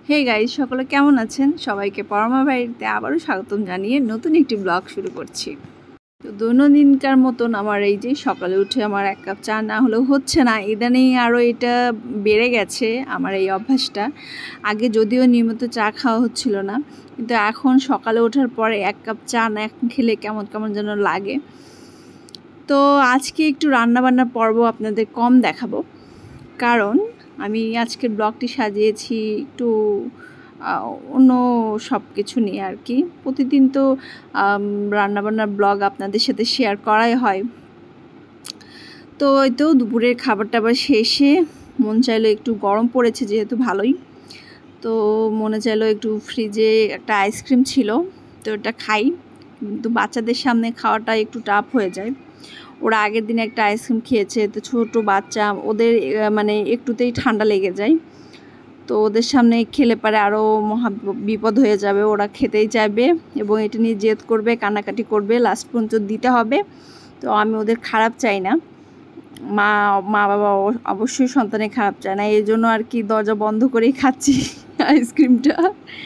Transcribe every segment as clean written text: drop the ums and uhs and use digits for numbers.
Hey guys, সকলে কেমন আছেন? সবাইকে পরমা বাড়িতে আবারও স্বাগতম জানিয়ে নতুন একটি ব্লগ শুরু করছি। তো দৈনন্দিনকার মতন আমার এই যে সকালে উঠে আমার এক কাপ চা না হলেও হচ্ছে না। ইদানিং আরও এটা বেড়ে গেছে আমার এই অভ্যাসটা। আগে যদিও নিয়মিত চা খাওয়া হচ্ছিল না, কিন্তু এখন সকালে ওঠার পরে এক কাপ চা না খেলে কেমন কেমন যেন লাগে। তো আজকে একটু রান্নাবান্নার পর্ব আপনাদের কম দেখাবো, কারণ আমি আজকের ব্লগটি সাজিয়েছি একটু অন্য সব কিছু নিয়ে আর কি। প্রতিদিন তো রান্নাবান্নার ব্লগ আপনাদের সাথে শেয়ার করাই হয়। তো এই তো দুপুরের খাবার টাবার শেষে মন চাইলো, একটু গরম পড়েছে যেহেতু ভালোই, তো মনে চাইলো একটু ফ্রিজে একটা আইসক্রিম ছিল, তো ওটা খাই। কিন্তু বাচ্চাদের সামনে খাওয়াটা একটু টাফ হয়ে যায়। ওরা আগের দিন একটা আইসক্রিম খেয়েছে, তো ছোটো বাচ্চা, ওদের মানে একটুতেই ঠান্ডা লেগে যায়। তো ওদের সামনে খেলে পারে আরও মহা বিপদ হয়ে যাবে। ওরা খেতেই চাইবে এবং এটা নিয়ে জেদ করবে, কান্নাকাটি করবে, লাস্ট পর্যন্ত দিতে হবে। তো আমি ওদের খারাপ চাই না, মা বাবা অবশ্যই সন্তানের খারাপ চায় না, এই জন্য আর কি দরজা বন্ধ করেই খাচ্ছি আইসক্রিমটা।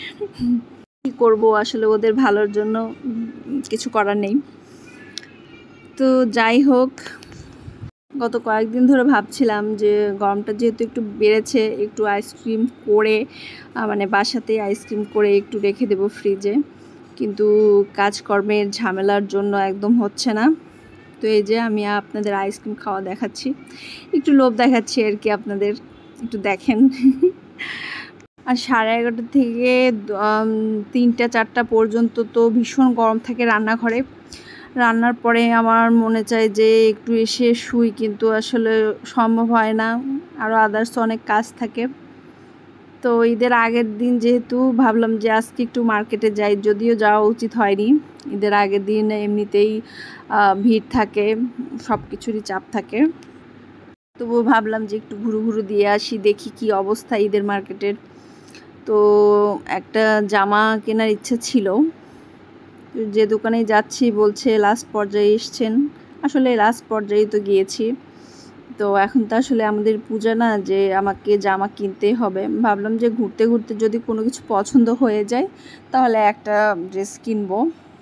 কী করবো, আসলে ওদের ভালোর জন্য কিছু করার নেই। তো যাই হোক, গত কয়েকদিন ধরে ভাবছিলাম যে গরমটা যেহেতু একটু বেড়েছে, একটু আইসক্রিম করে মানে বাসাতেই আইসক্রিম করে একটু রেখে দেবো ফ্রিজে, কিন্তু কাজকর্মের ঝামেলার জন্য একদম হচ্ছে না। তো এই যে আমি আপনাদের আইসক্রিম খাওয়া দেখাচ্ছি, একটু লোভ দেখাচ্ছি আর কি, আপনাদের একটু দেখেন। আর 11:30 থেকে 3টা-4টা পর্যন্ত তো ভীষণ গরম থাকে রান্নাঘরে। রান্নার পরে আমার মনে চায় যে একটু এসে শুই, কিন্তু আসলে সম্ভব হয় না, আরও আদার্স অনেক কাজ থাকে। তো ঈদের আগের দিন যেহেতু ভাবলাম যে আজকে একটু মার্কেটে যাই, যদিও যাওয়া উচিত হয়নি। ঈদের আগের দিন এমনিতেই ভিড় থাকে, সব কিছুরই চাপ থাকে, তবুও ভাবলাম যে একটু ঘুরু দিয়ে আসি, দেখি কি অবস্থা ঈদের মার্কেটের। তো একটা জামা কেনার ইচ্ছা ছিল, যে দোকানে যাচ্ছি বলছে লাস্ট পর্যায়ে এসছেন। আসলে লাস্ট পর্যায়ে তো গিয়েছি, তো এখন তো আসলে আমাদের পূজা না যে আমাকে জামা কিনতেই হবে। ভাবলাম যে ঘুরতে ঘুরতে যদি কোনো কিছু পছন্দ হয়ে যায় তাহলে একটা ড্রেস কিনবো।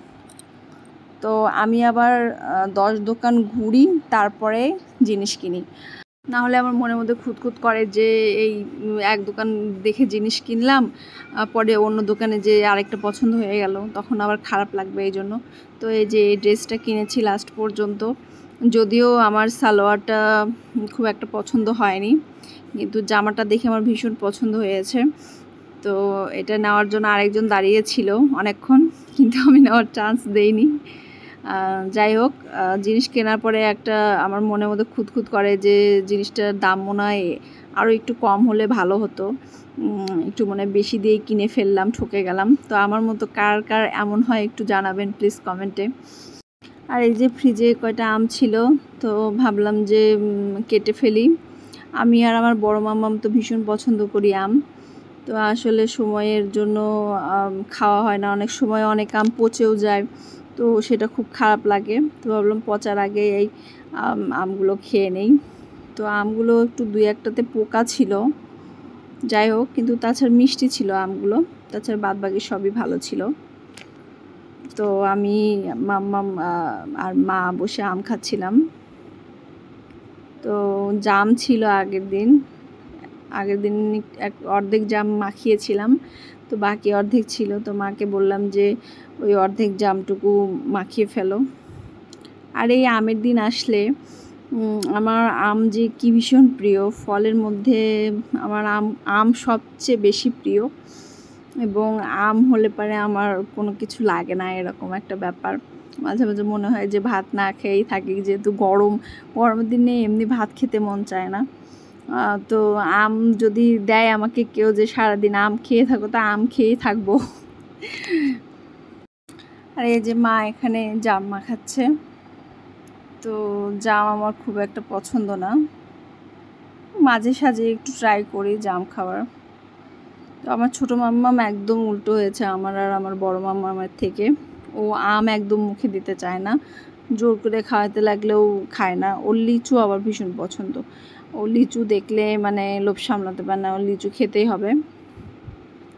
তো আমি আবার 10 দোকান ঘুরি, তারপরে জিনিস কিনি, না হলে আমার মনের মধ্যে খুঁতখুত করে যে এই এক দোকান দেখে জিনিস কিনলাম, পরে অন্য দোকানে যে আরেকটা পছন্দ হয়ে গেল, তখন আবার খারাপ লাগবে এই জন্য। তো এই যে এই ড্রেসটা কিনেছি লাস্ট পর্যন্ত, যদিও আমার সালোয়ারটা খুব একটা পছন্দ হয়নি, কিন্তু জামাটা দেখে আমার ভীষণ পছন্দ হয়েছে। তো এটা নেওয়ার জন্য আরেকজন দাঁড়িয়েছিল অনেকক্ষণ, কিন্তু আমি নেওয়ার চান্স দেইনি। যাই হোক, জিনিস কেনার পরে একটা আমার মনের মধ্যে খুঁতখুত করে যে জিনিসটার দাম মনে হয় আরও একটু কম হলে ভালো হতো, একটু মনে বেশি দিয়ে কিনে ফেললাম, ঠকে গেলাম। তো আমার মতো কার কার এমন হয় একটু জানাবেন প্লিজ কমেন্টে। আর এই যে ফ্রিজে কয়টা আম ছিল, তো ভাবলাম যে কেটে ফেলি। আমি আর আমার বড় মাম্মাম তো ভীষণ পছন্দ করি আম, তো আসলে সময়ের জন্য খাওয়া হয় না, অনেক সময় অনেক আম পচেও যায়, তো সেটা খুব খারাপ লাগে। তো ভাবলাম পচার আগে এই আমগুলো খেয়ে নেই। তো আমগুলো একটু 2-1টাতে পোকা ছিল, যাই হোক, কিন্তু তাছাড়া মিষ্টি ছিল আমগুলো, তাছাড়া বাদবাকি সবই ভালো ছিল। তো আমি মাম্মাম আর মা বসে আম খাচ্ছিলাম। তো জাম ছিল আগের দিন অর্ধেক জাম মাখিয়েছিলাম, তো বাকি অর্ধেক ছিল। তো মাকে বললাম যে ওই অর্ধেক জামটুকু মাখিয়ে ফেলো। আর এই আমের দিন আসলে আমার আম যে কি ভীষণ প্রিয়, ফলের মধ্যে আমার আম সবচেয়ে বেশি প্রিয়, এবং আম হলে পরে আমার কোনো কিছু লাগে না, এরকম একটা ব্যাপার। মাঝে মাঝে মনে হয় যে ভাত না খেয়েই থাকি, যেহেতু গরমের দিনে এমনি ভাত খেতে মন চায় না। তো আম যদি দেয় আমাকে কেউ যে সারাদিন আম খেয়ে থাকো, তা আম খেয়েই থাকবো। আর এই যে মা এখানে জাম মাখাচ্ছে। তো জাম আমার খুব একটা পছন্দ না, মাঝে সাঝে একটু ট্রাই করি জাম খাওয়ার। তো আমার ছোটো মাম্মাম একদম উল্টো হয়েছে আমার আর আমার বড় মাম্মামের থেকে। ও আম একদম মুখে দিতে চায় না, জোর করে খাওয়াতে লাগলেও খায় না। ওর লিচু আবার ভীষণ পছন্দ, ও লিচু দেখলে মানে লোভ সামলাতে পারে না, ওর লিচু খেতেই হবে।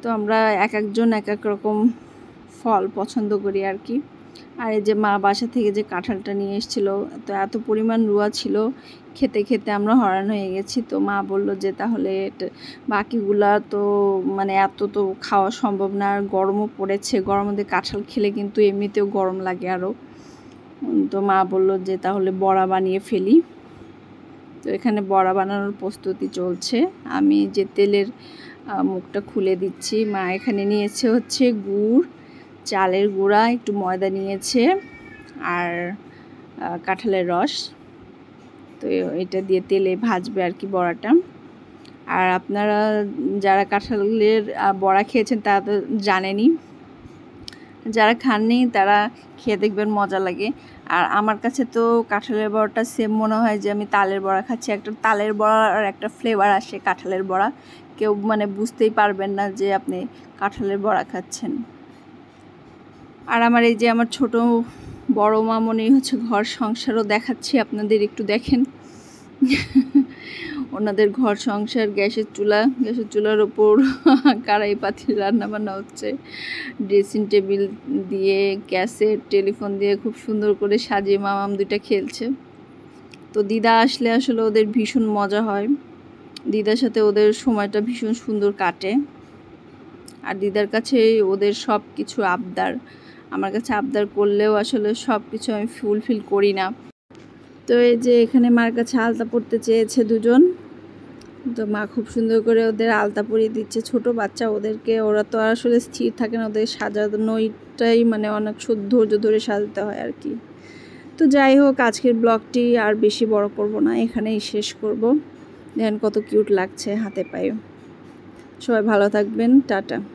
তো আমরা এক একজন এক এক রকম ফল পছন্দ করি আর কি। আর এই যে মা বাসা থেকে যে কাঁঠালটা নিয়ে এসেছিলো, তো এত পরিমাণ রুয়া ছিল, খেতে খেতে আমরা হয়রান হয়ে গেছি। তো মা বলল যে তাহলে বাকিগুলা তো মানে এত তো খাওয়া সম্ভব না, আর গরমও পড়েছে, গরমের মধ্যে কাঁঠাল খেলে কিন্তু এমনিতেও গরম লাগে আরও। তো মা বলল যে তাহলে বড়া বানিয়ে ফেলি। তো এখানে বড়া বানানোর প্রস্তুতি চলছে। আমি যে তেলের মুখটা খুলে দিচ্ছি। মা এখানে নিয়েছে হচ্ছে গুড়, চালের গুঁড়া, একটু ময়দা নিয়েছে আর কাঁঠালের রস। তো এটা দিয়ে তেলে ভাজবে আর কি বড়াটা। আর আপনারা যারা কাঁঠালের বড়া খেয়েছেন তারা তো জানেনই, যারা খাননি তারা খেয়ে দেখবেন মজা লাগে। আর আমার কাছে তো কাঁঠালের বড়াটা সেম মনে হয় যে আমি তালের বড়া খাচ্ছি। একটা তালের বড়ার আর একটা ফ্লেভার আসে কাঁঠালের বড়া, কেউ মানে বুঝতেই পারবেন না যে আপনি কাঁঠালের বড়া খাচ্ছেন। আর আমার এই যে আমার ছোট বড় মামনি হচ্ছে ঘর সংসারও দেখাচ্ছি আপনাদের, একটু দেখেন ওনাদের ঘর সংসার। গ্যাসের চুলার ওপর কড়াই পাতিল রান্না বান্না হচ্ছে। ড্রেসিং টেবিল দিয়ে, গ্যাসের টেলিফোন দিয়ে খুব সুন্দর করে সাজিয়ে মামাম দুইটা খেলছে। তো দিদা আসলে আসলে ওদের ভীষণ মজা হয়, দিদার সাথে ওদের সময়টা ভীষণ সুন্দর কাটে। আর দিদার কাছে ওদের সব কিছু আবদার, আমার কাছে আবদার করলেও আসলে সব কিছু আমি ফুলফিল করি না। তো এই যে এখানে মার কাছে আলতা পরতে চেয়েছে দুজন, তো মা খুব সুন্দর করে ওদের আলতা পরিয়ে দিচ্ছে। ছোট বাচ্চা, ওদেরকে ওরা তো আসলে স্থির থাকে না, ওদের সাজানোটাই মানে অনেক ধৈর্য ধরে সাজাতে হয় আর কি। তো যাই হোক, আজকের ব্লগটি আর বেশি বড় করব না, এখানেই শেষ করব। দেখেন কত কিউট লাগছে হাতে পায়ে। সবাই ভালো থাকবেন, টাটা।